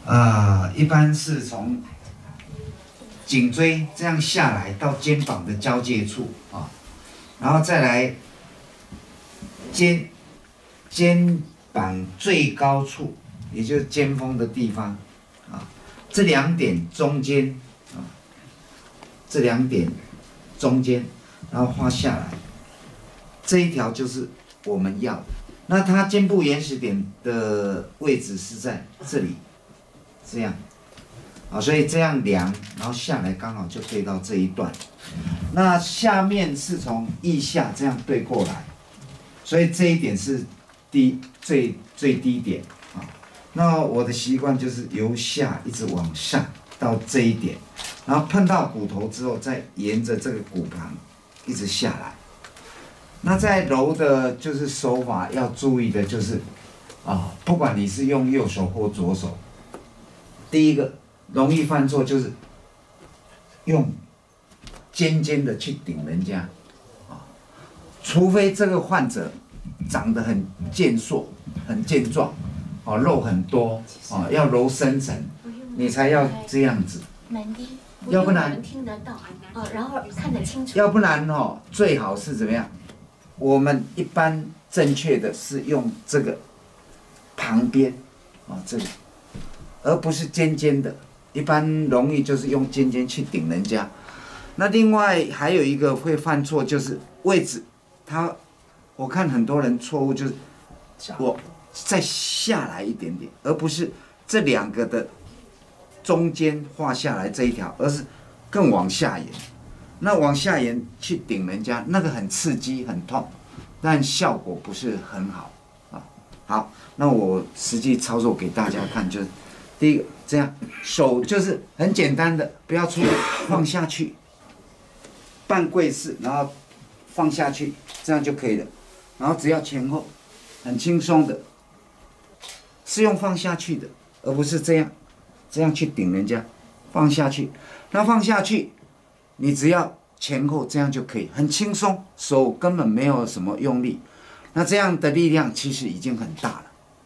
一般是从颈椎这样下来到肩膀的交界处啊，然后再来肩膀最高处，也就是肩峰的地方啊，这2点中间啊，这2点中间，然后画下来，这一条就是我们要的。那它肩部原始点的位置是在这里，这样，啊，所以这样量，然后下来刚好就对到这一段。那下面是从腋下这样对过来，所以这一点是最低点啊。那我的习惯就是由下一直往上到这一点，然后碰到骨头之后，再沿着这个骨盘一直下来。那在揉的就是手法要注意的就是不管你是用右手或左手，第一个容易犯错就是用尖尖的去顶人家除非这个患者长得很健硕、很健壮肉很多要揉深层，你才要这样子，要不然听得到然后看得清楚， 要不然最好是怎么样？我们一般正确的是用这个旁边这个，而不是尖尖的。一般容易就是用尖尖去顶人家。那另外还有一个会犯错就是位置，我看很多人错误就是我再下来一点点，而不是这2个的中间画下来这一条，而是更往下延。那往下延去顶人家，那个很刺激很痛，但效果不是很好好，那我实际操作给大家看，就是第一个这样，手就是很简单的，不要出力，放下去，半跪式，然后放下去，这样就可以了。然后只要前后，很轻松的，是用放下去的，而不是这样去顶人家，放下去，那放下去。你只要前后这样就可以，很轻松，手根本没有什么用力，那这样的力量其实已经很大了。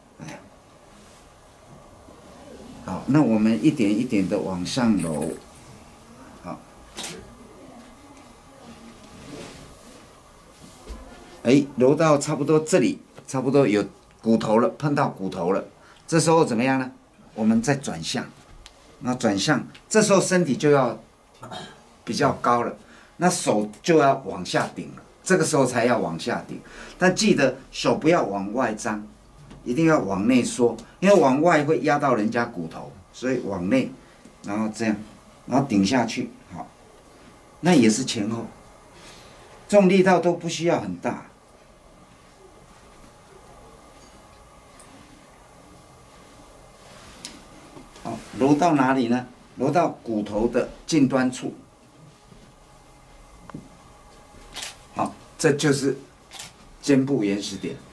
好，那我们一点一点的往上揉，好，揉到差不多这里，差不多有骨头了，碰到骨头了，这时候怎么样呢？我们再转向，那转向，这时候身体就要比较高了，那手就要往下顶了，这个时候才要往下顶。但记得手不要往外张，一定要往内缩，因为往外会压到人家骨头，所以往内，然后这样，然后顶下去，好，那也是前后，这种力道都不需要很大。好，揉到哪里呢？揉到骨头的近端处。好，这就是肩部原始点。